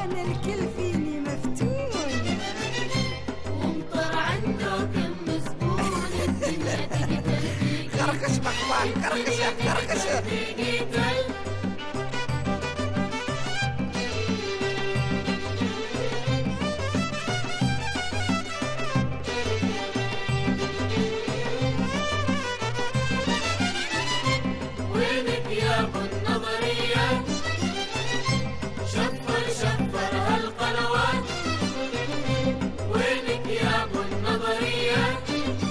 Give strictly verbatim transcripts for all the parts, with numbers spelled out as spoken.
كان الكل فيني مفتون، ومطر عنده كم زبون، الدنيا تقتل كركش مقبال كركشة كركشة تقتل. وينك يا ابو النظريات، شفر شفر هالقنوات. وينك يا ابو النظريات،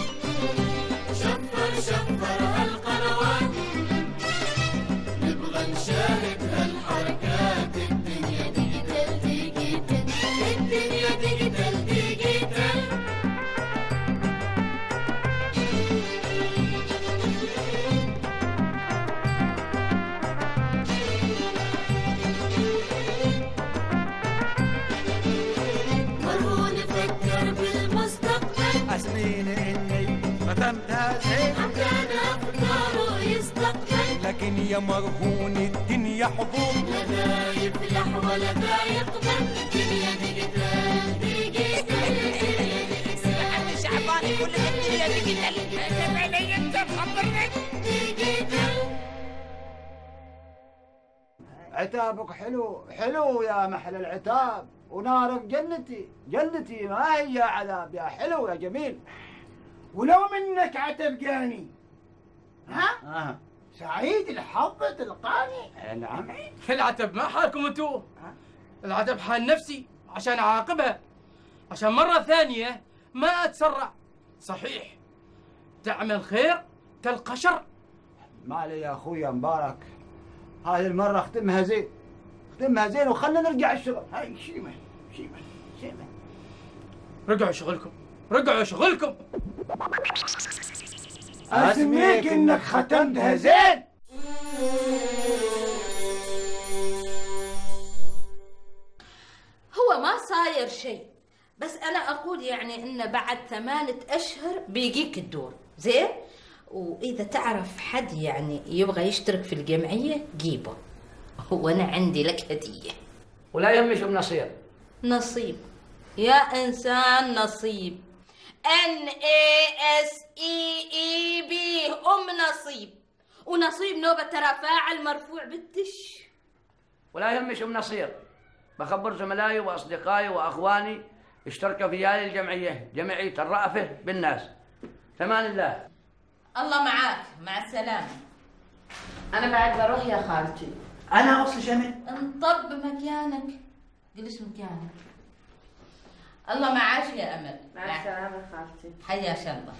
شفر شفر هالقنوات. نبغى نشاهد هالحركات، الدنيا ديجيتال ديجيتال، الدنيا ديجيتال ديجيتال. مرهون فكر بالمستقبل، أسمين إني ختمتها زين، عمدان أفكاره يستقبل. لكن يا مرهون الدنيا حضور، لا ذا يفلح ولا ذا يقبل، الدنيا ديجيتال ديجيتال، الدنيا ديجيتال. شعبان يقول لك الدنيا ديجيتال، انت علي انت مخبرني. ديجيتال. عتابك حلو حلو يا محل العتاب، ونارك جنتي جنتي ما هي عذاب، يا حلو يا جميل. ولو منك عتبقاني ها آه. سعيد الحظ تلقاني. نعم العتب ما حالكم انتو؟ العتب حال نفسي عشان اعاقبها، عشان مرة ثانية ما اتسرع. صحيح تعمل خير تلقى شر. مالي يا اخويا مبارك، هذه المرة اختمها زين، اختمها زين وخلنا نرجع الشغل. هاي شيمة شيمة شيمة. رجعوا شغلكم رجعوا شغلكم. اسميك انك ختمتها زين. هو ما صاير شيء، بس أنا أقول يعني إنه بعد ثمانية أشهر بيجيك الدور، زين؟ وإذا تعرف حد يعني يبغى يشترك في الجمعية جيبه، وأنا عندي لك هدية. ولا يهمش ام نصير. نصيب يا إنسان، نصيب. N A S E E B أم نصيب، ونصيب نوبة ترى فاعل مرفوع بالدش. ولا يهمش ام نصير، بخبر زملائي واصدقائي واخواني اشتركوا في هذه الجمعيه، جمعيه الرأفه بالناس. ثمان الله. الله معاك، مع السلامة. أنا بعد بروح يا خالتي. انا اصل شمل. انطب مكانك، جلس مكانك. الله معاش يا أمل. مع السلامة خالتي. حياك الله.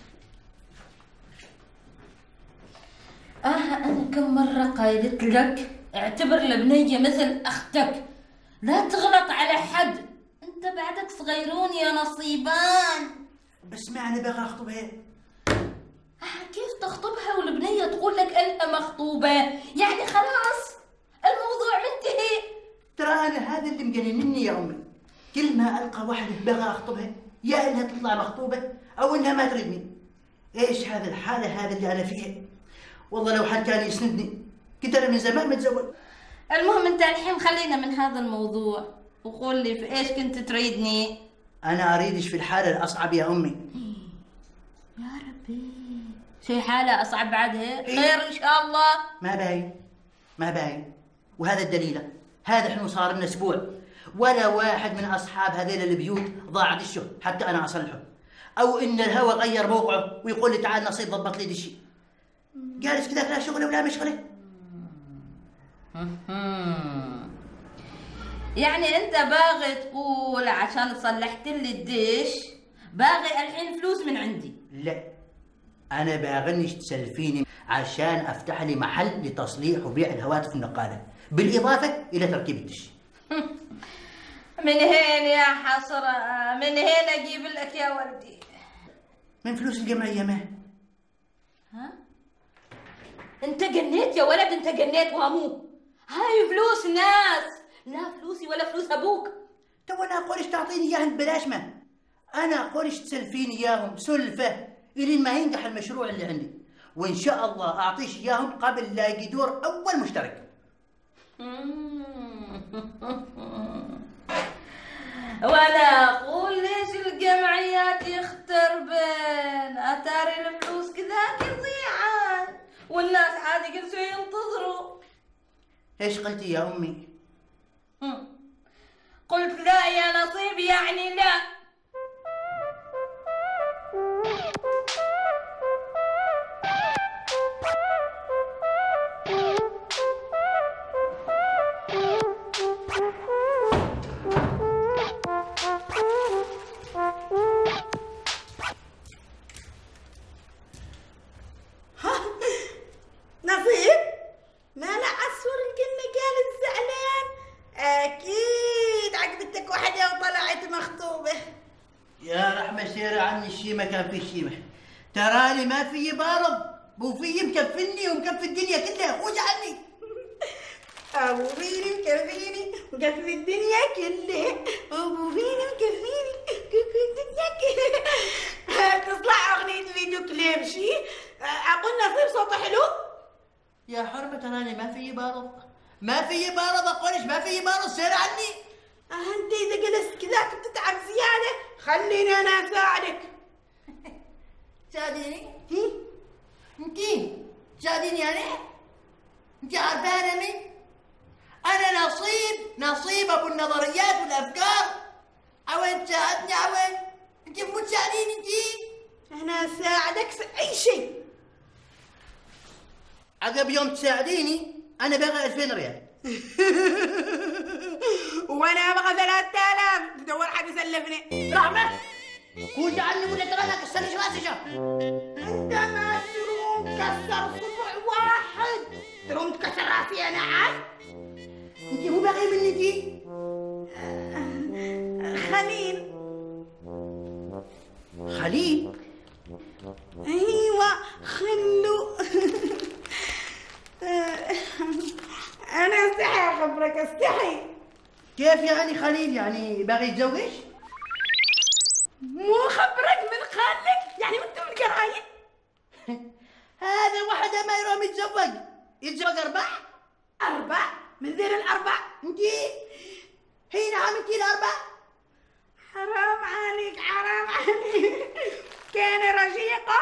آه أنا كم مرة قايلت لك اعتبر البنية مثل أختك، لا تغلط على حد، أنت بعدك صغيرون يا نصيبان. بس ما انا بغى اخطبها. آه كيف تخطبها والبنية تقول لك أنت مخطوبة؟ يعني خلاص الموضوع منتهي. ترى انا هذا اللي مجننني يا امي، كل ما القى واحده بغى اخطبها يا انها تطلع مخطوبه او انها ما تريدني. ايش هذا الحاله هذا اللي انا فيها؟ والله لو حد كان يسندني كنت انا من زمان متزوج. المهم انت الحين خلينا من هذا الموضوع، وقول لي في ايش كنت تريدني؟ انا اريدش في الحاله الاصعب يا امي. يا ربي، في حاله اصعب بعدها؟ خير ان شاء الله. ما باين ما باين، وهذا الدليل، هذا احنا صار لنا اسبوع ولا واحد من اصحاب هذيل البيوت ضاع دشه حتى انا اصلحه، او ان الهوى غير موقعه ويقول لي تعال نصيب ضبط لي دشي. جالس كذا لا شغله ولا مشغله. يعني انت باغي تقول عشان صلحت لي الدش باغي الحين فلوس من عندي؟ لا، انا باغنيش تسلفيني عشان افتح لي محل لتصليح وبيع الهواتف النقاله، بالاضافه الى تركيب الدش. من هين يا حسرة، من هين اجيب لك يا ولدي؟ من فلوس الجمعيه. ما ها؟ انت جنيت يا ولد، انت جنيت وهمو. هاي فلوس ناس، لا فلوسي ولا فلوس ابوك. تو انا اقولش تعطيني اياهم ببلاش، ما انا اقولش تسلفيني اياهم سلفه الين ما ينجح المشروع اللي عندي، وان شاء الله اعطيش اياهم قبل لا يجي دور اول مشترك. وانا اقول ليش الجمعيات يختربن؟ اتاري الفلوس كذاك يضيعن والناس عادي كل شوي ينتظروا. ايش قلتي يا امي؟ هم. قلت لا يا نصيب، يعني لا. نصيب مالع عالصور الكلمة كانت زعلان. أكيد عجبتك وحدة وطلعت مخطوبة. يا رحمة سيرة عني الشيمة كان في الشيمة، تراني ما في بارض بوفي مكفني ومكفي الدنيا كلها، خوش عني. أبو فيني مكفيني مكفي الدنيا كلها، أبو فيني مكفيني مكفي الدنيا كلها. تطلع أغنية فيديو كليب شي. أقول نصيب صوته حلو؟ يا حرمة تراني ما في بارض، ما في بارض أقولش ما في بارض، سيرة عني. أه أنت إذا جلست كذاك بتتعب زيادة، خليني أنا أساعدك. تساعديني؟ انتي تساعديني يعني؟ انتي عارفة أنا مين؟ أنا نصيب، نصيب أبو النظريات والأفكار. عوين تساعدني عوين؟ انتي مو تساعديني انتي؟ أنا أساعدك في أي شيء. عقب يوم تساعديني أنا باغي ألفين ريال. وأنا أبغى ثلاثة آلاف، تدور حد يسلفني. رحمة خوش عني ولا ترى أنا كسرش راسي شا. أنت ما تروم كسر صبع واحد، تروم تكسر راسي أنا عاد. انتي مو باغي مني دي؟ خليل. خليل؟ ايوه خلو. انا استحي اخبرك، استحي. كيف يعني خليل؟ يعني باغي يتزوج؟ مو خبرك من خالك، يعني وانتم من القرايب. هذا واحدة ما يروم يتزوج، يتزوج أربع؟ أربع؟ من ذيل الأربع؟ انتي هنا عملتي الأربع؟ حرام عليك حرام عليك. كان رشيقة.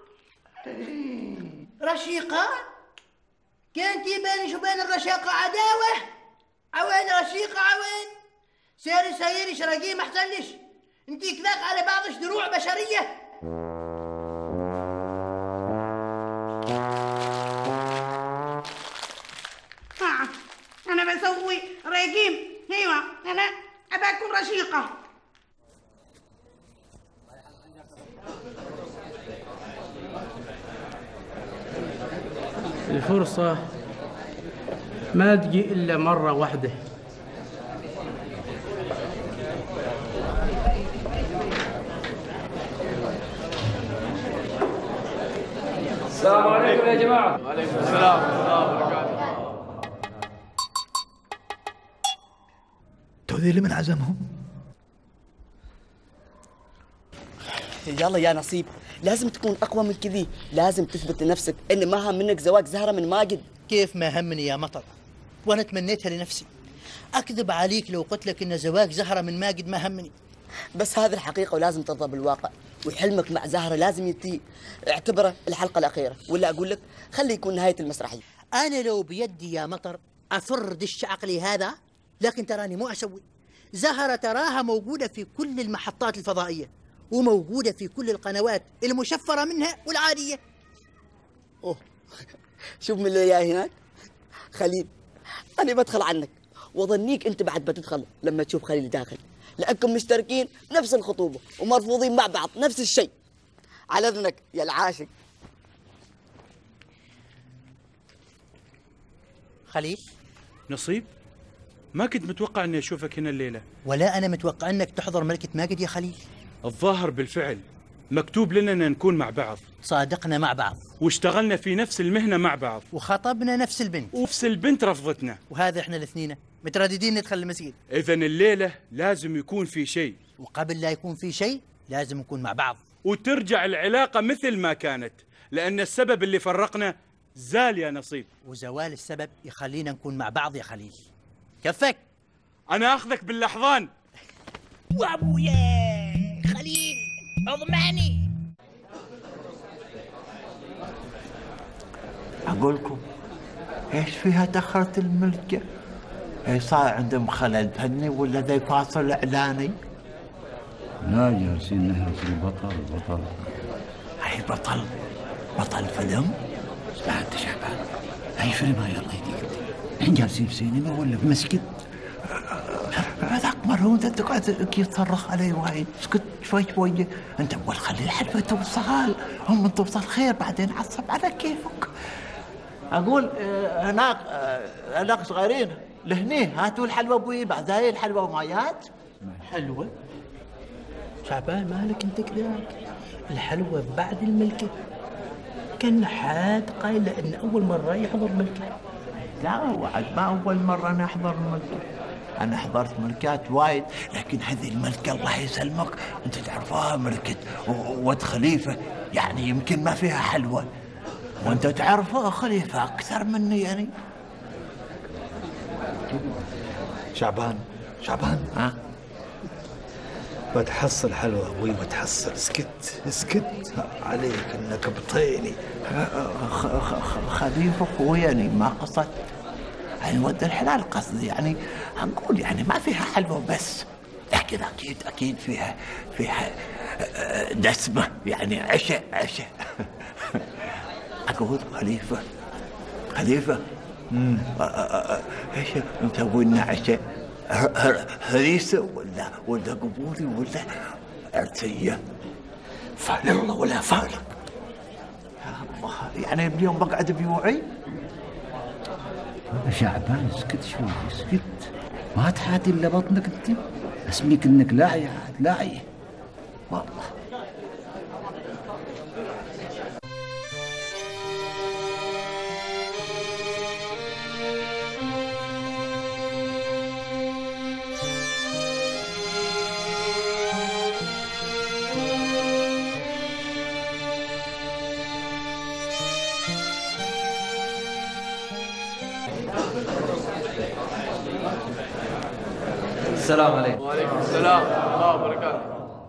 رشيقة؟ كانتي بيني وبين الرشاقة عداوة؟ عوين رشيقة عوين؟ سيري سيري شرقيه ما احسنلش، انتي كذاك على بعضش دروع بشرية. ها أنا بسوي رقيم. أيوة أنا أبى أكون رشيقة. الفرصة ما تجي إلا مرة واحدة. السلام عليكم يا جماعة. وعليكم السلام ورحمة الله وبركاته. تودي اللي من عزمهم؟ يلا يا نصيب، لازم تكون أقوى من كذي، لازم تثبت لنفسك إن ما هم منك زواج زهرة من ماجد. كيف ما همني يا مطر، وأنا تمنيتها لنفسي. أكذب عليك لو قلت لك إن زواج زهرة من ماجد ما همني. بس هذه الحقيقة ولازم ترضى بالواقع، وحلمك مع زهرة لازم ينتهي. اعتبره الحلقة الأخيرة، ولا أقول لك خلي يكون نهاية المسرحية. أنا لو بيدي يا مطر أفر دش عقلي هذا، لكن تراني مو أسوي. زهرة تراها موجودة في كل المحطات الفضائية، وموجودة في كل القنوات المشفرة منها والعادية. أوه شوف من اللي جاي هناك خليل، أنا بدخل عنك وظنيك أنت بعد بتدخل لما تشوف خليل داخل، لأنكم مشتركين نفس الخطوبة ومرفوضين مع بعض نفس الشيء. على إذنك يا العاشق. خليل نصيب، ما كنت متوقع اني اشوفك هنا الليله. ولا انا متوقع انك تحضر ملكة ماجد يا خليل. الظاهر بالفعل مكتوب لنا ان نكون مع بعض. صادقنا مع بعض واشتغلنا في نفس المهنه مع بعض، وخطبنا نفس البنت، ونفس البنت رفضتنا، وهذا احنا الاثنين مترددين ندخل المسجد. اذا الليله لازم يكون في شيء، وقبل لا يكون في شيء لازم نكون مع بعض، وترجع العلاقه مثل ما كانت، لان السبب اللي فرقنا زال يا نصيب. وزوال السبب يخلينا نكون مع بعض يا خليل. كفك. انا اخذك باللحظان. وابويا خليل اضمعني. اقولكم ايش فيها دخلت الملكه؟ ايش صار عندهم خلل فني ولا ذي فاصل اعلاني؟ لا جالسين نهرس البطل البطل. اي بطل؟ بطل فيلم؟ لا انت شعبان، اي فيلم هاي الله يهديك؟ احنا جالسين في سينما ولا في مسجد؟ هذاك مرة وانت تقعد اكيد تصرخ علي وايد، اسكت شوي شوي، انت اول خلي الحلوة توصل، هم توصل خير بعدين عصب على كيفك. اقول اه هناك اه هناك صغيرين لهني هاتوا الحلوة ابوي بعد هاي الحلوة ومايات. حلوة؟ شعبان مالك انت كذاك؟ الحلوة بعد الملكة. كان حاد قايل ان اول مرة يحضر ملكة. لا وعد ما اول مرة انا احضر الملكة، أنا حضرت ملكات وايد، لكن هذه الملكة الله يسلمك أنت تعرفها ملكة ود خليفة، يعني يمكن ما فيها حلوة، وأنت تعرفها خليفة أكثر مني يعني. شعبان شعبان ها؟ بتحصل حلوة أبوي بتحصل. اسكت اسكت عليك إنك بطيني. خليفة أخوي يعني ما قصدت، يعني ود الحلال قصدي، يعني أقول يعني ما فيها حلوة بس، لكن أكيد أكيد فيها فيها دسمة، يعني عشاء عشاء. أقول خليفة خليفة ايش مسوي لنا عشاء؟ هريسة ولا ولا قبوري ولا عرسية؟ فعل ولا فعل؟ يعني اليوم بقعد بيوعي؟ شعبان اسكت شوي اسكت، ما تحاتي الا بطنك انت، اسميك انك لاعي عاد لاعي والله. السلام عليكم. وعليكم السلام ورحمة الله وبركاته.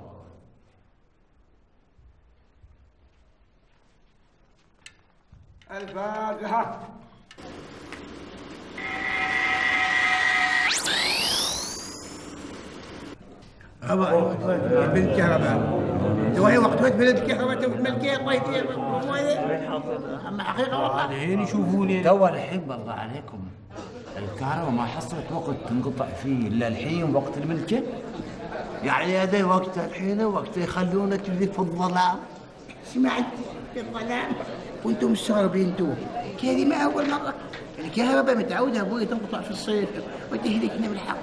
الفاتحة. بالكهرباء وهي وقت وقت بلد الكهرباء الملكية الله يدير. أما حقيقة والله الحين يشوفوني تو الحين بالله عليكم الكهرباء ما حصلت وقت تنقطع فيه الا الحين وقت الملكة. يعني هذا وقت الحين وقت يخلونك كذي في الظلام. سمعت في الظلام وانتم مستغربين انتم، هذه ما اول مرة الكهرباء متعودة ابوي تنقطع في الصيف وتهلكنا بالحق.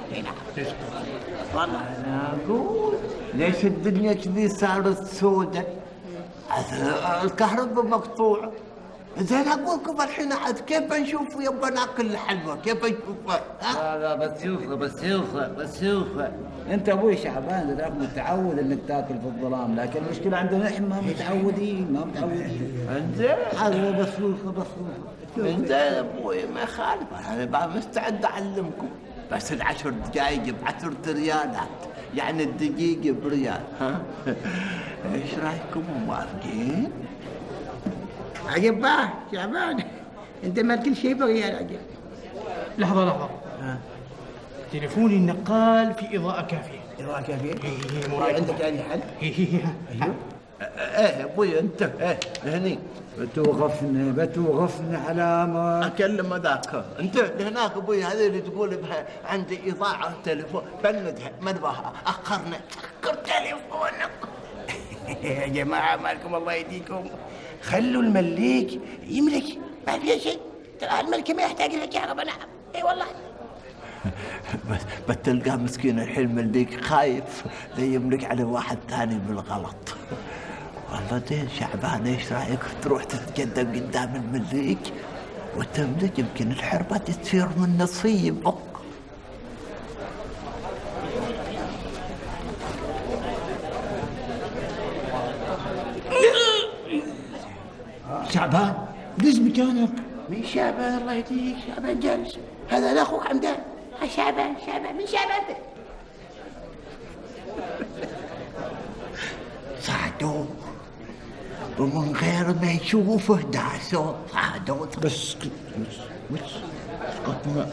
والله انا اقول ليش الدنيا كذي صارت سوداء؟ الكهرباء مقطوعة. زين اقول لكم الحين عاد كيف نشوف يبغى ناكل الحلوى كيف نشوفها؟ لا لا بسيوفة بسيوفة بسيوفة. انت ابوي شعبان ذاك متعود انك تاكل في الظلام، لكن المشكلة عندنا احنا ما متعودين ما متعودين. انزين هذا بسيوفة بسيوفة. انزين ابوي ما يخالف، انا بقى مستعد اعلمكم، بس العشر دقائق بعشرة ريالات، يعني الدقيقة بريال. ها؟ ايش رايكم موافقين؟ عجب باه شعبان انت ما كل شيء بريال عجب. لحظة لحظة. ها. تليفوني النقال في إضاءة كافية. إضاءة كافية؟ إيه مراقبة. عندك يعني حل؟ إيه إيه ايوه. ايه ابوي انت ايه هني بتوقفني بتوقفني علامة. اكلم هذاك انت هناك ابوي، هذه اللي تقول بها عندي اضاعة تليفون بندها ما نبغاها اخرنا اخر تليفونك. يا جماعة مالكم الله يهديكم، خلوا المليك يملك ما في شيء، ترى الملكة ما يحتاج لك يا رب. نعم اي والله. بس بتلقى مسكين الحين مليك خايف لا يملك على واحد ثاني بالغلط. والله زين شعبان ايش رايك تروح تتقدم قدام المليك وتملك، يمكن الحربة تصير من نصيبك. شعبان ليش مكانك؟ من شعبان الله يهديك؟ شعبان جالس، هذا لا اخوك عمدان. شعبان شعبان من شعبان ده. صعدوا ومن غير ما يشوفه داسوا صعدوا. بس بس بس اسكت.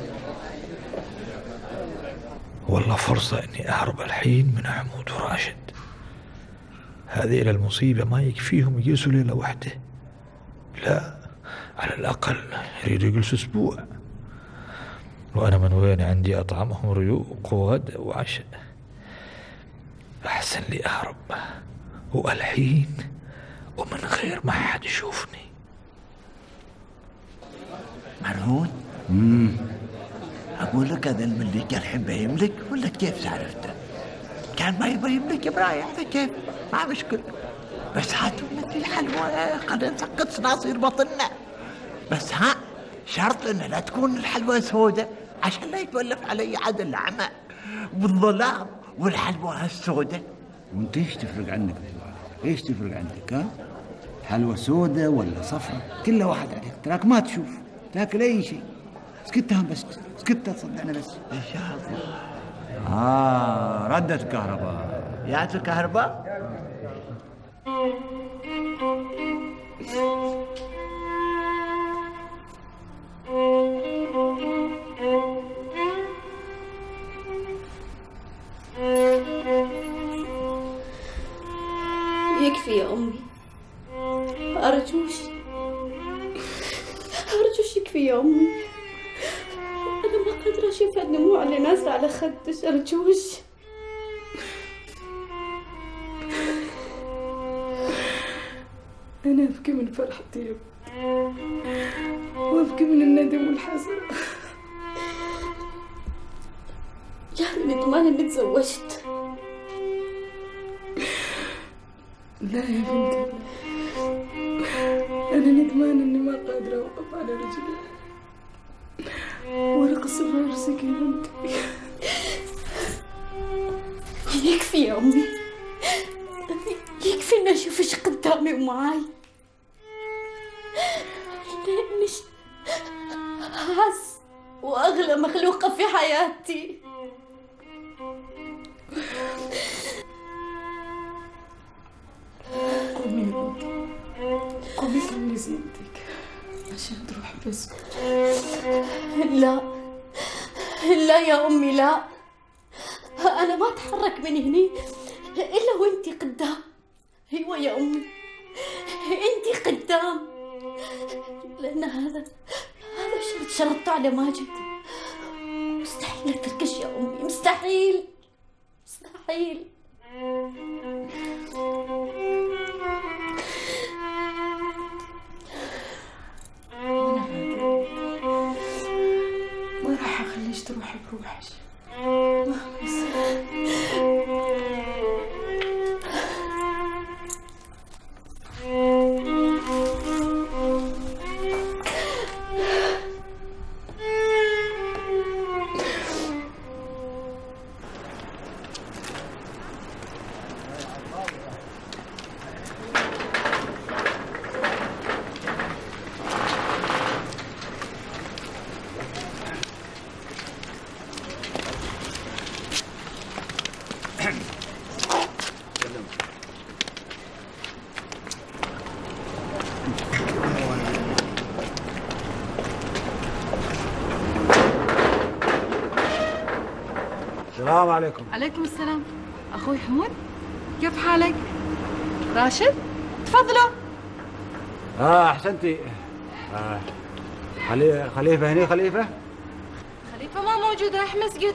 والله فرصة اني اهرب الحين من حمود وراشد. هذه المصيبة ما يكفيهم يجلسوا ليلة واحدة، لا على الأقل يريدوا يجلسوا أسبوع، وأنا من وين عندي أطعمهم ريوق وغدا وعشاء. أحسن لي أهرب والحين ومن غير ما حد يشوفني. مرهون؟ امم أقول لك هذا الملك الحين بيملك ولا كيف عرفته؟ كان ما يبغى يملك براي على كيف، ما مشكلة، بس هاتوا مثل الحلوى خلينا نسقط صناصير بطننا. بس ها شرط انها لا تكون الحلوى سوداء عشان لا يتولف علي عاد الأعمى والظلام والحلوى السوداء. وانت ايش تفرق عنك؟ ايش تفرق عندك ها؟ حلوى سوداء ولا صفرة كلها واحد عليك، تراك ما تشوف تاكل اي شيء. سكتها بس، سكتها تصدقنا بس ان شاء الله. اه ردت الكهرباء. جات الكهرباء؟ يكفي يا أمي، أرجوش أرجوش يكفي يا أمي. أنا ما قادرة أشوف الدموع اللي نازلة على خدش، أرجوش. أنا أبكي من فرحتي وأبكي من الندم والحزن. يعني ندمان إني تزوجت. لا يا بنتي، أنا ندمان إني ما قادرة أوقف على رجلي ورق الصفر سكينتي. يكفي يا أمي، يكفي إني أشوفش قدامي ومعاي، لأني أعز وأغلى مخلوقة في حياتي. قومي يا بنتي، قومي كملي زينتك عشان تروحي بس. لا لا يا أمي، لا، أنا ما أتحرك من هني إلا وإنتي قدام. أيوة يا أمي، إنتي قدام، لأن هذا هذا شرط شرطته على ماجد. مستحيل أتركش يا أمي، مستحيل مستحيل. ما راح أخليش تروحي بروحك. السلام عليكم. عليكم السلام. أخوي حمود، كيف حالك؟ راشد، تفضلوا. اه احسنتي. آه. خلي... خليفه هني. خليفه خليفة ما موجود، راح مسجد.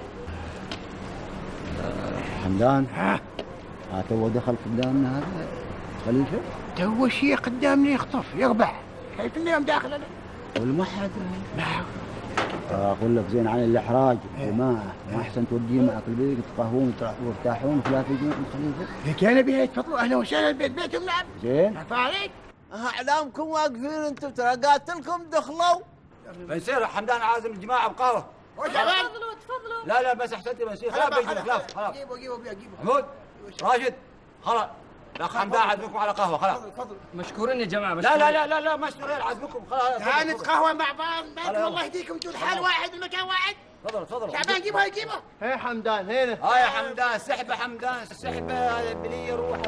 آه حمدان. ها آه تو دخل قدامنا هذا خليفه. تو شيء قدامني يخطف يقبح، شايف اليوم داخل انا ولا ما حد. اقول لك زين عن الاحراج جماعه، ما احسن توديه معك البيت تقهوون وترتاحون ثلاث يوم خليفه. لك انا بيها يتفضلوا اهلا وسهلا البيت بيتهم. نعم زين. عفا عليك. اعلامكم واقفين انتم ترى قاتلكم دخلوا. بنصير حمدان عازم الجماعه بقهوه. تفضلوا تفضلوا. لا لا بس احسنتي بنصير. خلاص بيجي خلاص خلاص. جيبوا جيبوا جيبوا. حمود راشد خلاص. لا حمدان عازمكم على قهوه خلاص. مشكورين يا جماعه. لا لا لا لا لا مشكورين عازمكم خلاص. تعال نتقهوى مع بعض. والله يهديكم انتم الحال واحد المكان واحد. تفضل تفضل. شعبان جيبها جيبها. هي حمدان هنا. ها يا حمدان سحبه حمدان سحبه هذا بلي روح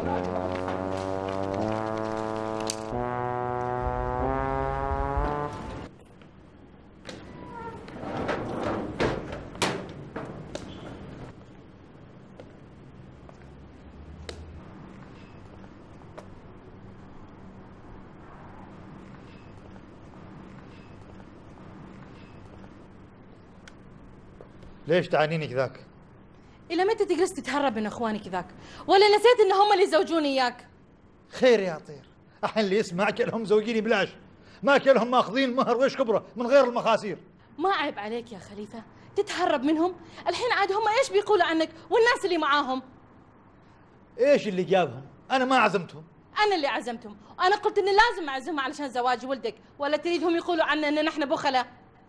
ليش تعانيني كذاك؟ الى متى تجلس تتهرب من اخوانك ذاك؟ ولا نسيت ان هم اللي زوجون اياك؟ خير يا طير، الحين اللي يسمع كلهم زوجيني بلاش، ما كلهم ماخذين مهر ويش كبره من غير المخاسير. ما عيب عليك يا خليفه تتهرب منهم؟ الحين عاد هم ايش بيقولوا عنك والناس اللي معاهم؟ ايش اللي جابهم؟ انا ما عزمتهم. انا اللي عزمتهم، وانا قلت اني لازم اعزمهم علشان زواج ولدك، ولا تريدهم يقولوا عنا ان نحن بخله؟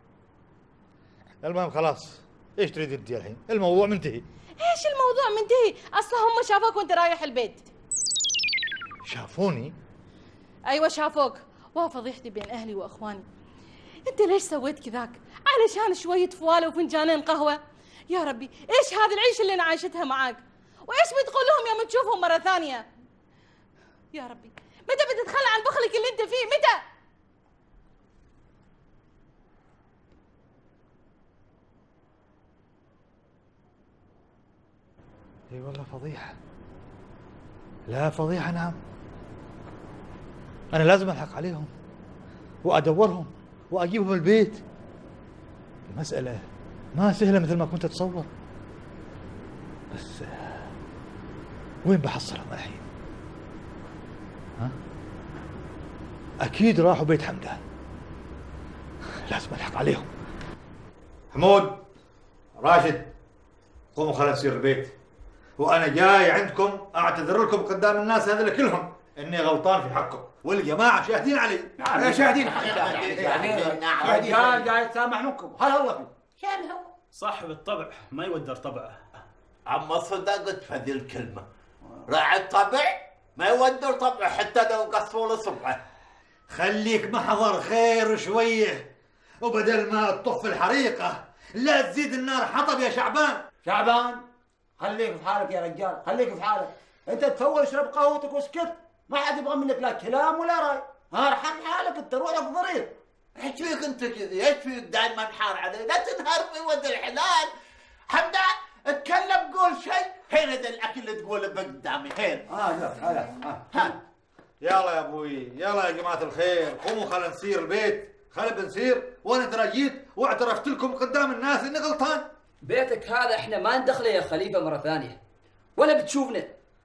المهم خلاص، ايش تريد انت الحين؟ الموضوع منتهي. ايش الموضوع منتهي؟ اصلا هم شافوك وانت رايح البيت. شافوني؟ ايوه شافوك، وفضيحتي بين اهلي واخواني. انت ليش سويت كذاك؟ علشان شويه فواله وفنجانين قهوه؟ يا ربي ايش هذه العيشه اللي انا عايشتها معاك؟ وايش بتقول لهم يوم تشوفهم مره ثانيه؟ يا ربي متى بتتخلى عن بخلك اللي انت فيه؟ متى؟ اي والله فضيحه. لا فضيحه نعم. انا لازم الحق عليهم وادورهم واجيبهم البيت. المساله ما سهله مثل ما كنت اتصور، بس وين بحصلهم الحين؟ ها؟ اكيد راحوا بيت حمدان، لازم الحق عليهم. حمود، راشد، قوموا خلينا نسير البيت، وانا جاي عندكم اعتذر لكم قدام الناس هذول كلهم اني غلطان في حقكم، والجماعه شاهدين علي. نعم شاهدين شاهدين شاهدين قاعد يتسامح منكم. هلا الله فيك. شنو؟ صاحب الطبع ما يودر طبعه. عم صدقت في هذه الكلمه، راعي الطبع ما يودر طبعه حتى لو قصوا له صبعه. خليك محضر خير شويه، وبدل ما تطف الحريقه لا تزيد النار حطب يا شعبان. شعبان خليك في حالك يا رجال، خليك في حالك. انت تفول اشرب قهوتك واسكت، ما حد يبغى منك لا كلام ولا راي. ارحم حالك انت، روح لك ضرير. ايش فيك انت كذا؟ ايش فيك دائما حار علي؟ لا تنهار في ود الحلال. حمدان اتكلم قول شيء. هنا ذا الاكل اللي تقوله قدامي هنا. اه لا لا ها يلا يا ابوي، يلا يا جماعه الخير، قوموا خلينا نسير البيت. خلينا بنسير، وانا ترى جيت واعترفت لكم قدام الناس اني غلطان. بيتك هذا احنا ما ندخله يا خليفه مره ثانيه، ولا بتشوفنا.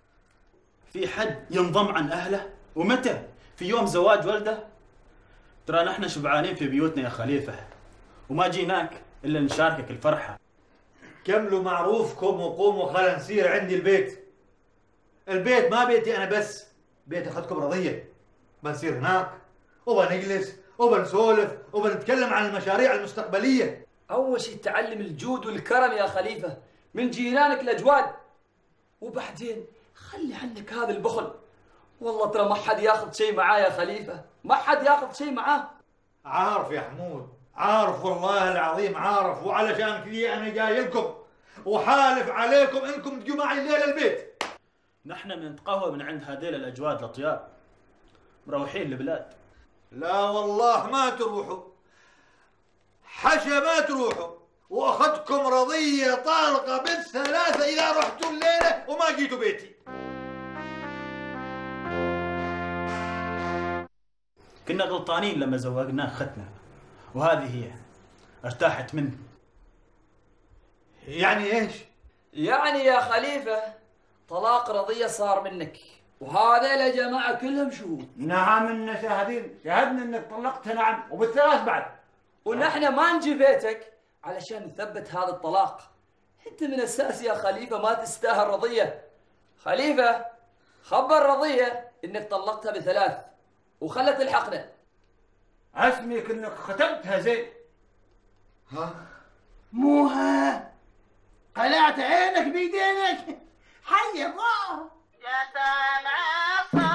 في حد ينضم عن اهله؟ ومتى؟ في يوم زواج ولده؟ ترى نحن شبعانين في بيوتنا يا خليفه، وما جيناك الا نشاركك الفرحه. كملوا معروفكم وقوموا خلينا نسير عندي البيت. البيت ما بيتي انا بس، بيت اخذكم رضيه. بنسير هناك وبنجلس وبنسولف وبنتكلم عن المشاريع المستقبليه. اول شيء تعلم الجود والكرم يا خليفه من جيرانك الاجواد، وبعدين خلي عنك هذا البخل. والله ترى ما حد ياخذ شيء معاه يا خليفه، ما حد ياخذ شيء معاه. عارف يا حمود، عارف والله العظيم عارف، وعلشان كذي انا جاي لكم وحالف عليكم انكم تجوا معي الليله البيت. نحن بنتقهوى من عند هذيل الاجواد الاطياب، مروحين البلاد. لا والله ما تروحوا، حشا ما تروحوا، واخذكم رضيه طالقه بالثلاثه اذا رحتوا الليله وما جيتوا بيتي. كنا غلطانين لما زوجناه ختنا، وهذه هي ارتاحت منه. يعني ايش؟ يعني يا خليفه طلاق رضيه صار منك، وهذا يا جماعه كلهم شهود. نعم إن شاهدين، شاهدنا انك طلقتها نعم، وبالثلاث بعد. ونحن ما نجي بيتك علشان نثبت هذا الطلاق. انت من الاساس يا خليفه ما تستاهل رضيه. خليفه خبر رضيه انك طلقتها بثلاث وخلت الحقنا. اسميك انك ختمتها زين. ها؟ مو ها؟ قلعت عينك بيدينك. حي الله. يا سلام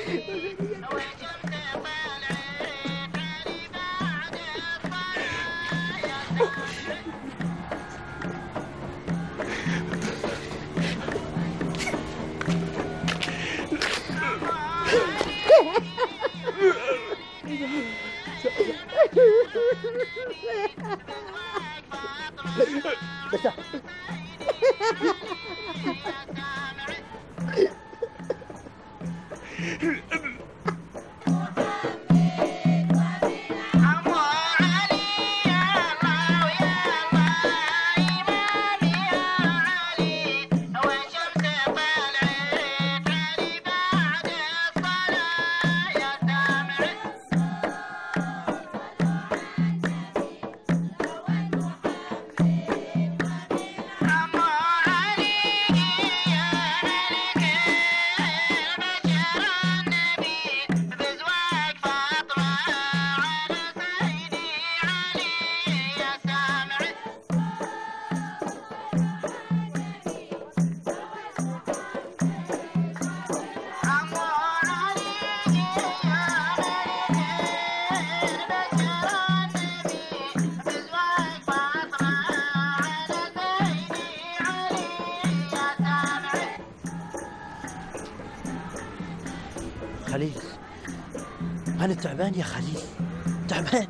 خليل، أنا تعبان يا خليل، تعبان.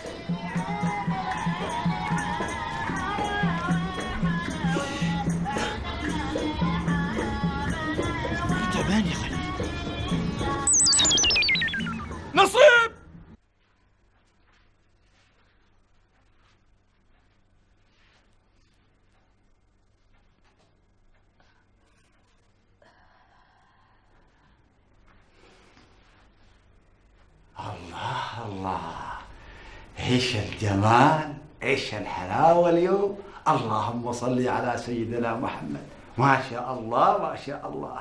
تعبان يا خليل. نصيب! الله الله، ايش الجمال، ايش الحلاوه اليوم. اللهم صل على سيدنا محمد. ما شاء الله ما شاء الله.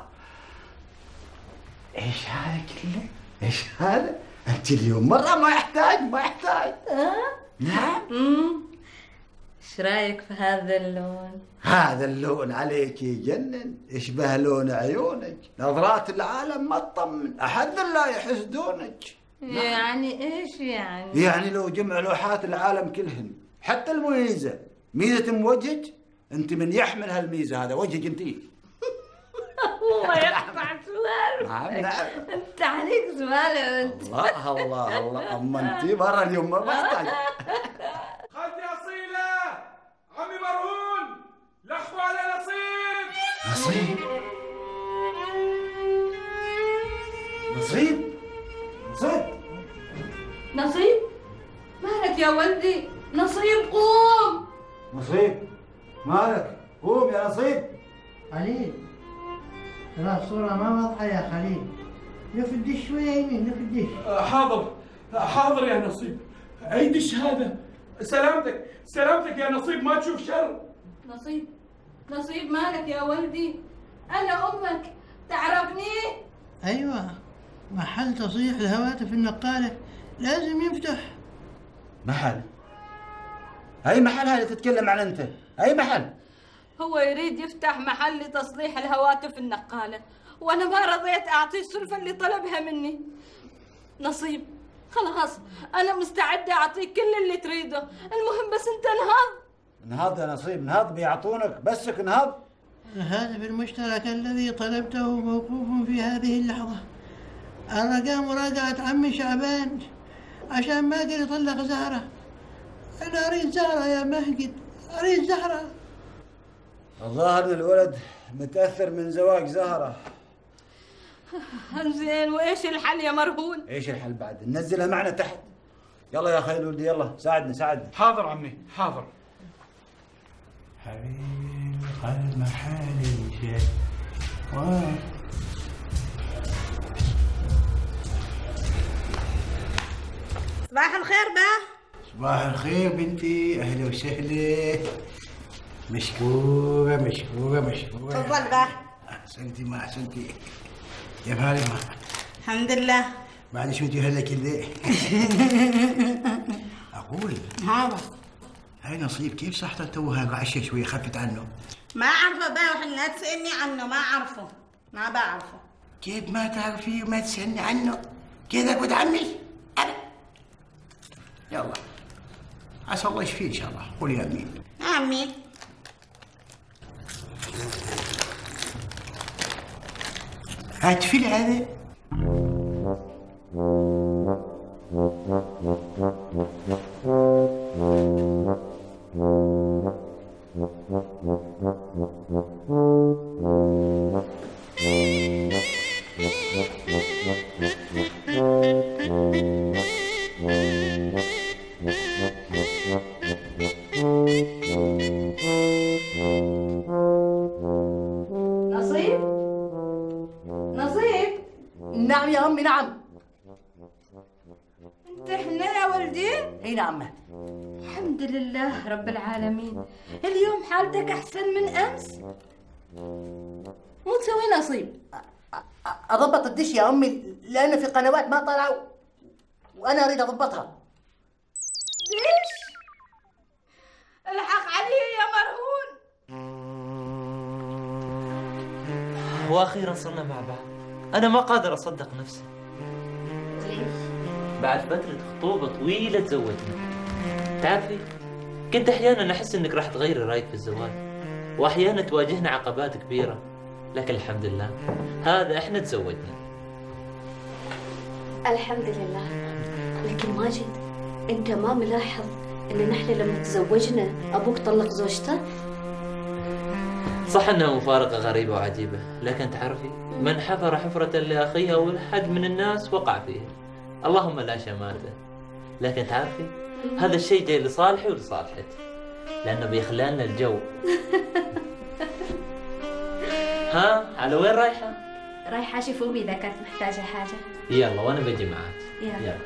ايش هذا كله؟ ايش هذا؟ انت اليوم مره ما يحتاج ما يحتاج. ها؟ نعم. امم ايش رايك في هذا اللون؟ هذا اللون عليك يجنن، يشبه لون عيونك. نظرات العالم ما تطمن، احد لا يحسدونك. يعني ايش يعني؟ يعني لو جمع لوحات العالم كلهن حتى الميزه، ميزه ام وجهك، انت من يحمل هالميزه هذا وجهك انت. الله يقطع سؤالك. نعم نعم. انت عليك سؤال انت. الله الله الله، اما انت مره اليوم ما محتاج. خالتي اصيله، عمي مرهون، لحظوا على نصيب. نصيب نصيب نصيب نصيب، مالك يا ولدي؟ نصيب قوم. نصيب مالك؟ قوم يا نصيب. خليل، ترى الصورة ما واضحة يا خليل، نفدش شوية يمين نفدش. حاضر حاضر يا نصيب. ايدش هذا. سلامتك سلامتك يا نصيب، ما تشوف شر. نصيب نصيب مالك يا ولدي؟ أنا أمك، تعرفني؟ أيوة، محل تصليح الهواتف النقالة لازم يفتح. محل؟ أي محل هذا تتكلم عن أنت؟ أي محل؟ هو يريد يفتح محل لتصليح الهواتف النقالة، وأنا ما رضيت أعطيه السلفة اللي طلبها مني. نصيب، خلاص أنا مستعدة أعطيك كل اللي تريده، المهم بس أنت انهض. انهض يا نصيب، انهض بيعطونك، بسك انهض. الهاتف المشترك الذي طلبته موقوف في هذه اللحظة. الرجاء مراجعة عمي شعبان عشان ما قدر يطلق زهرة. أنا أريد زهرة يا مهجد، أريد زهرة. الظاهر ان الولد متاثر من زواج زهره. زين، وايش الحل يا مرهون؟ ايش الحل بعد؟ ننزلها معنا تحت. يلا يا خيل ولدي، يلا ساعدنا ساعدنا. حاضر عمي حاضر. حبيبي قلب محالي شيء. صباح الخير بقى. صباح الخير بنتي، اهلا وسهلا. مشكورة مشكورة مشكورة. تفضل بقى. احسنتي ما احسنتي. يا فارمة. الحمد لله. بعد شو انت هلا كذا؟ اقول هذا هاي نصيب كيف صحته توها رعشه شوي، خفت عنه. ما اعرفه بقى، وحنا لا تسالني عنه، ما اعرفه ما بعرفه. كيف ما تعرفيه وما تسألني عنه؟ كذا قد عمي؟ أبد. يلا عسى الله يشفيه إن شاء الله. قولي آمين. آمين. هات فيل هذا. نصيب نصيب نعم يا أمي نعم. انت هنا يا ولدي؟ اي نعم. الحمد لله رب العالمين. اليوم حالتك احسن من امس. مو تسوي نصيب؟ اضبط الدش يا امي لانه في قنوات ما طلعوا وانا اريد اضبطها. ليش؟ الحق علي يا مرهون. واخيرا صرنا مع بعض. انا ما قادر اصدق نفسي. ليش؟ بعد فترة خطوبة طويلة تزوجنا. تعرفي كنت احيانا احس انك راح تغيري رايك في الزواج، واحيانا تواجهنا عقبات كبيرة، لكن الحمد لله هذا احنا تزوجنا. الحمد لله. لكن ماجد، انت ما ملاحظ ان نحن لما تزوجنا ابوك طلق زوجته؟ صح انها مفارقة غريبة وعجيبة، لكن تعرفي من حفر حفرة لاخيه والحد من الناس وقع فيها. اللهم لا شماتة. لكن تعرفي هذا الشيء جاي لصالحي ولصالحك، لانه بيخلى الجو. ها على وين رايحة؟ رايحة اشوف امي اذا كانت محتاجة حاجة. يلا وانا بجي معاك. يلا, يلا.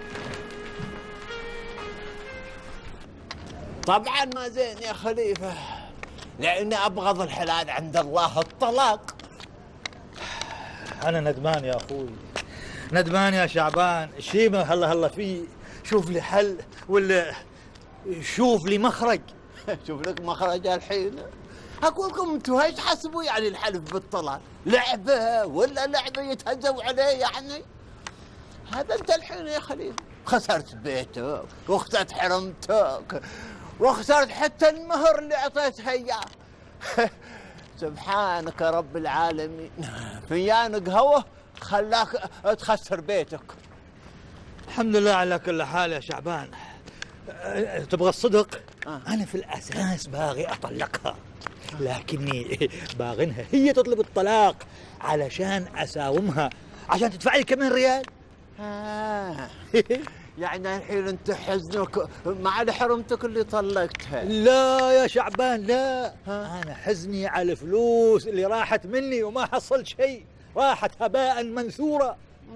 طبعا ما زين يا خليفة، لأن أبغض الحلال عند الله الطلاق. أنا ندمان يا أخوي، ندمان يا شعبان. الشيبة هلا هلا فيه. شوف لي حل ولا شوف لي مخرج. شوف لك مخرج الحين. أقول لكم أنتوا ايش حسبوا يعني الحلف بالطلاق؟ لعبة ولا لعبة يتهزوا عليه يعني؟ هذا أنت الحين يا خليفة خسرت بيتك واخترت حرمتك واخترت حتى المهر اللي أعطيتها إياه. سبحانك يا رب العالمين، فنجان قهوة خلاك تخسر بيتك. الحمد لله على كل حال يا شعبان. تبغى الصدق؟ آه. أنا في الأساس باغي أطلقها، لكني باغنها هي تطلب الطلاق علشان أساومها، عشان تدفع لي كمان ريال. آه. يعني الحين أنت حزنك مع حرمتك اللي طلقتها؟ لا يا شعبان لا. ها؟ أنا حزني على الفلوس اللي راحت مني وما حصلت شيء، راحت هباء منثورا.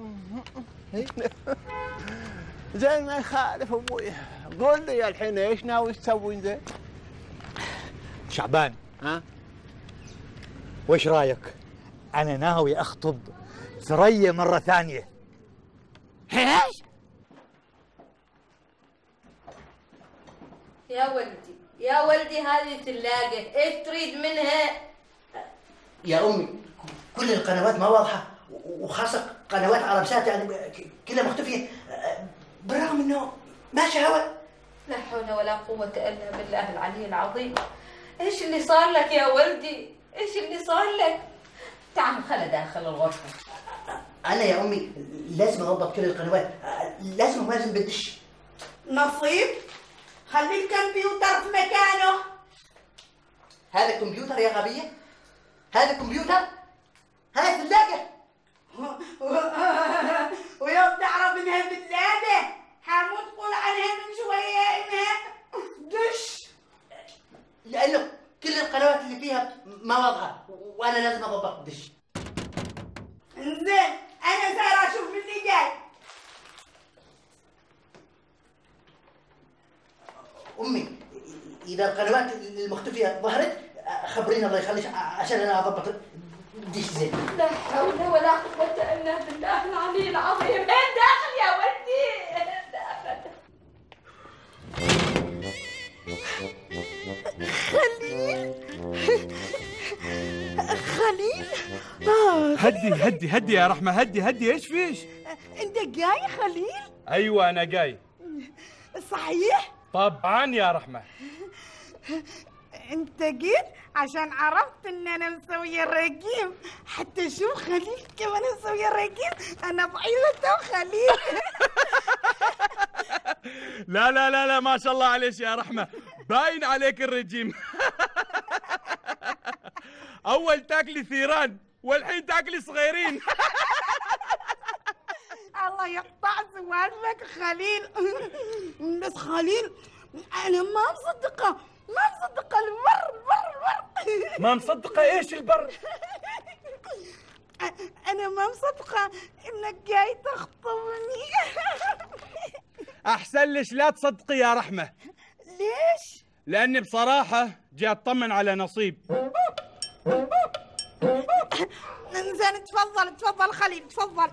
زين ما يخالف أبوي. قول لي الحين إيش ناوي تسوي زين؟ شعبان ها؟ وش رايك؟ أنا ناوي أخطب ثريا مرة ثانية. ايش؟ يا ولدي يا ولدي هذه ثلاجة، ايش تريد منها؟ يا أمي كل القنوات ما واضحة، وخاصة قنوات عربسات يعني كلها مختفية، بالرغم إنه ماشي هوا. لا حول ولا قوة إلا بالله العلي العظيم. ايش اللي صار لك يا ولدي؟ ايش اللي صار لك؟ تعال خلنا داخل الغرفة. أنا يا أمي لازم أضبط كل القنوات، لازم أوازن بالدش. نصيب خلي الكمبيوتر في مكانه. هذا كمبيوتر يا غبية؟ هذا كمبيوتر؟ هاي ثلاجة. ويوم تعرف انها ثلاجة حمود تقول عنها من شوية انها دش. لأنه كل القنوات اللي فيها ما واضحة وأنا لازم أضبط الدش. زين أنا سارة أشوف اللي جاي. أمي إذا القنوات المختفية ظهرت خبرينا الله يخليك عشان أنا أضبط الدش زين. لا حول ولا قوة إلا بالله العلي العظيم. إيه داخل يا ولدي؟ داخل. خليل خليل؟ آه. هدي هدي هدي يا رحمة، هدي هدي، ايش فيش؟ انت جاي خليل؟ ايوه انا جاي. صحيح؟ طبعا يا رحمة. انت جيت عشان عرفت ان انا مسوية الرجيم، حتى شوف خليل كمان مسوية الرجيم، انا بعيدة خليل. لا لا لا لا ما شاء الله عليك يا رحمة، باين عليك الرجيم. اول تاكلي ثيران والحين تاكلي صغيرين. الله يقطع سوالفك خليل. بس خليل انا ما مصدقة، ما مصدقة البر البر البر. ما مصدقة ايش البر؟ انا ما مصدقة انك جاي تخطبني. احسن لش لا تصدقي يا رحمة. ليش؟ لاني بصراحة جاي اطمن على نصيب. انزين تفضل تفضل خليل تفضل.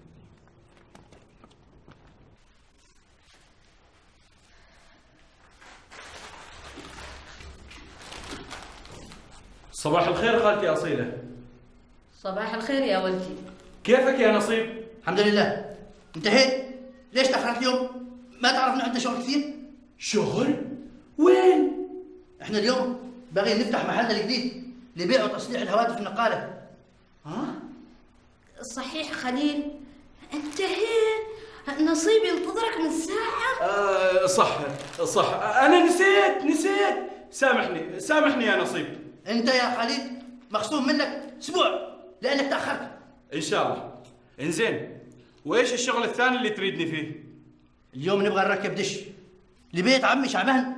صباح الخير خالتي أصيلة. صباح الخير يا ولدي. كيفك يا نصيب؟ الحمد لله. انتهيت؟ ليش تأخرت اليوم؟ ما تعرف انه عندنا شغل كثير؟ شغل؟ وين؟ احنا اليوم باغيين نفتح محلنا الجديد لبيع وتصليح الهواتف النقالة. ها؟ صحيح خليل، انتهيت. نصيب ينتظرك من ساعة. آه صح صح، أنا نسيت نسيت، سامحني سامحني يا نصيب. انت يا خالد مخصوم منك اسبوع لانك تاخرت. ان شاء الله. انزين، وايش الشغل الثاني اللي تريدني فيه؟ اليوم نبغى نركب دش لبيت عمي شعبان.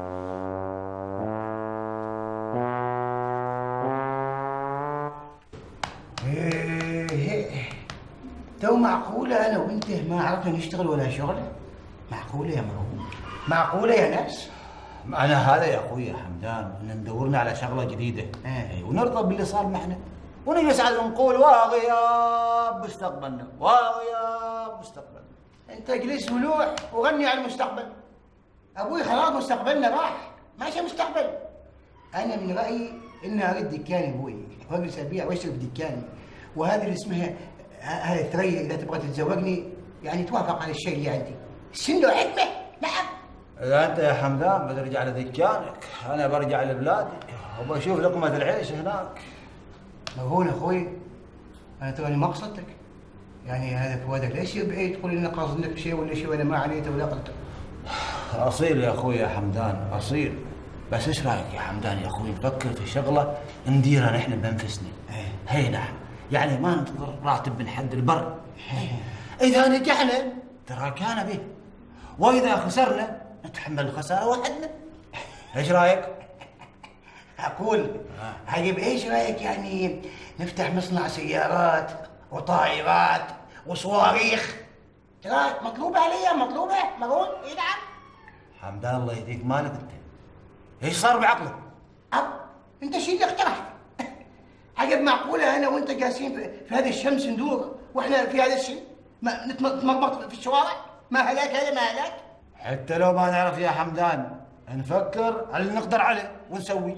ايه تو معقولة انا وانت ما عرفنا نشتغل ولا شغل؟ معقولة يا مرهوم؟ معقولة يا ناس؟ معنى هذا يا اخوي يا حمدان ان ندورنا على شغله جديده، ايه ونرضى باللي صار معنا، ونجلس على نقول وغياب مستقبلنا وغياب مستقبلنا. انت اجلس ولوح وغني على المستقبل. ابوي خلاص مستقبلنا راح، ماشي مستقبل. انا من رايي اني ارد دكاني ابوي واجلس ابيع واشتري بدكاني، وهذه اللي اسمها هذه ثريا اذا تبغى تتزوجني يعني توافق على الشيء اللي عندي. السن له حكمه. نعم. اذا انت يا حمدان بترجع لدكانك، انا برجع لبلادي وبشوف لقمه العيش هناك. مرهون اخوي، انا تراني ما قصدتك. يعني هذا فؤادك ليش بعيد تقول اني قاصدك بشيء ولا شيء وانا ما عليته ولا قلته. اصيل يا اخوي يا حمدان اصيل، بس ايش رايك يا حمدان يا اخوي نفكر في شغله نديرها نحن بانفسنا. هي نعم، يعني ما ننتظر راتب من حد البر. اذا نجحنا ترى كان به، واذا خسرنا نتحمل الخساره وحدنا. ايش رايك؟ اقول عجب ايش رايك يعني نفتح مصنع سيارات وطائرات وصواريخ؟ ترى مطلوبه علي مطلوبه مرون. اي نعم. حمدان الله يهديك مالك انت، ايش صار بعقلك؟ أب انت شو اللي اقترحت؟ عجب معقوله انا وانت جالسين في هذه الشمس ندور واحنا في هذا السن ما نتمرمط في الشوارع؟ ما هلاك هذا ما هلاك؟ حتى لو ما نعرف يا حمدان نفكر على اللي نقدر عليه ونسوي.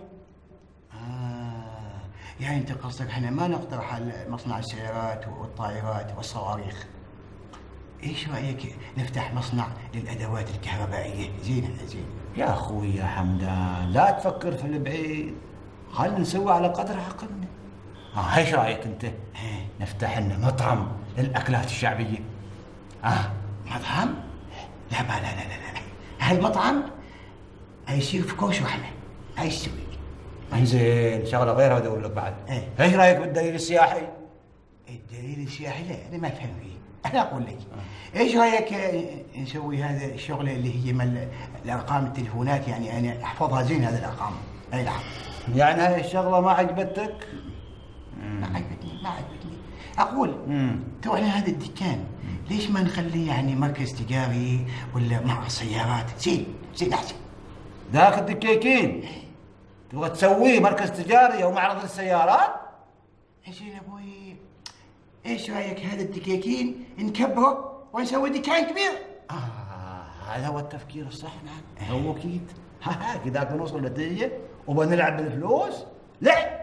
آه يعني انت قصدك احنا ما نقترح على مصنع السيارات والطائرات والصواريخ. ايش رايك نفتح مصنع للادوات الكهربائيه؟ زين زين يا اخوي يا حمدان لا تفكر في البعيد، خلينا نسوي على قدر عقلنا. ها ايش رايك انت؟ نفتح لنا مطعم للاكلات الشعبيه. اه مطعم؟ لا ما لا لا لا لا هالمطعم هيصير في كوش واحده. هاي تسوي انزين شغله غيرها ادور لك بعد. ايه. ايش رايك بالدليل السياحي؟ الدليل السياحي لا انا ما افهم فيه. انا اقول لك ايش رايك نسوي هذا الشغله اللي هي مال الارقام التليفونات، يعني انا احفظها زين هذه الارقام. اي نعم. يعني هاي الشغله ما عجبتك؟ ما عجبتني ما عجبتني. اقول تو احنا هذا الدكان ليش ما نخليه يعني مركز تجاري ولا معرض سيارات؟ زين زين احسن. ذاك الدكيكين تبغى تسويه مركز تجاري او معرض للسيارات؟ زين ابوي ايش رايك هذا الدكيكين نكبره ونسوي دكان كبير؟ اه هذا هو التفكير الصح. نعم هو اكيد. ها ها كذاك بنوصل لنتيجه وبنلعب بالفلوس. لا